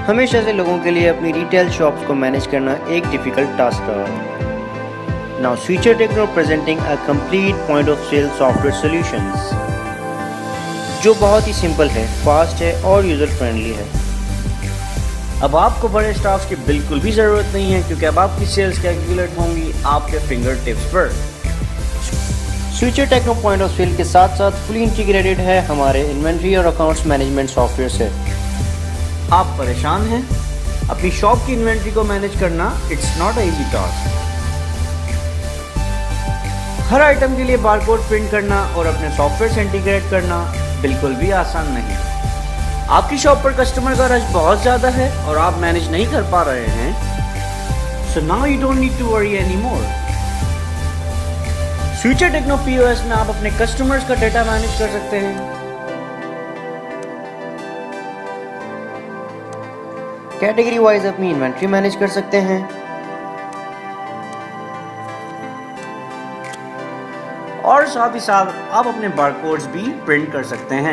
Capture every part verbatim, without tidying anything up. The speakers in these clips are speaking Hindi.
हमेशा से लोगों के लिए अपनी रिटेल शॉप्स को मैनेज करना एक डिफिकल्ट टास्क रहा। Now Switcher Techno presenting a complete point of sale software solutions जो बहुत ही सिंपल है, फास्ट है और यूजर फ्रेंडली है। अब आपको बड़े स्टाफ की बिल्कुल भी ज़रूरत नहीं है क्योंकि अब आपकी सेल्स कैलकुलेट होंगी आपके फिंगर टिप्स पर। Switcher Techno point of sale के साथ साथ फुली इंटीग्रेटेड है हमारे इन्वेंट्री और अकाउंट्स मैनेजमेंट सॉफ्टवेयर से। आप परेशान हैं? अपनी शॉप की इन्वेंट्री को मैनेज करना it's not a easy task. हर आइटम के लिए बारकोड प्रिंट करना और अपने सॉफ्टवेयर से इंटीग्रेट करना बिल्कुल भी आसान नहीं। आपकी शॉप पर कस्टमर का रश बहुत ज़्यादा है और आप मैनेज नहीं कर पा रहे हैं, so now you don't need to worry any more. Switcher Techno POS में आप अपने कस्टमर्स का डेटा मैनेज कर सकते हैं, कैटेगरी वाइज अपनी इन्वेंट्री मैनेज कर सकते हैं और साथ ही साथ आप अपने बारकोड्स भी प्रिंट कर सकते हैं।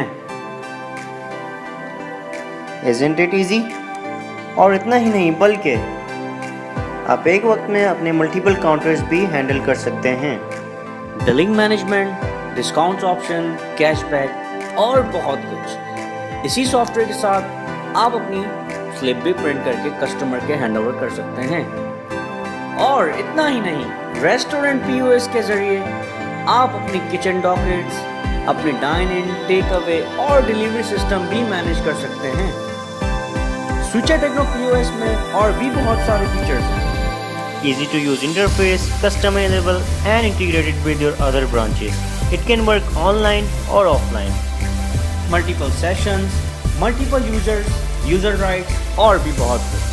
Isn't it easy? और इतना ही नहीं बल्कि आप एक वक्त में अपने मल्टीपल काउंटर्स भी हैंडल कर सकते हैं। Billing management, discounts option, cashback और बहुत कुछ। इसी सॉफ्टवेयर के साथ आप अपनी स्लिप भी प्रिंट करके कस्टमर के हैंडओवर कर सकते हैं। और इतना ही नहीं, रेस्टोरेंट पीओएस के जरिए आप अपनी किचन डॉकेट्स, अपने डाइन इन, टेक अवे और डिलीवरी सिस्टम भी मैनेज कर सकते हैं। स्विचर टेक्नो पीओएस में और भी बहुत सारे फीचर्स हैं। Easy to use interface, customizable and integrated with your other branches. It can work online or offline. Multiple sessions, multiple users, user rights और भी बहुत कुछ।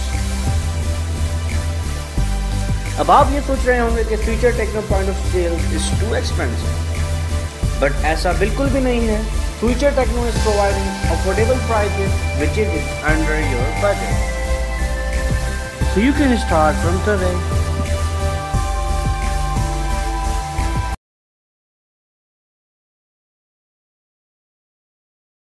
अब आप ये सोच रहे होंगे कि Switcher Techno point of sale is too expensive, but ऐसा बिल्कुल भी नहीं है। Switcher Techno is providing affordable prices which is under your budget, so you can start from today.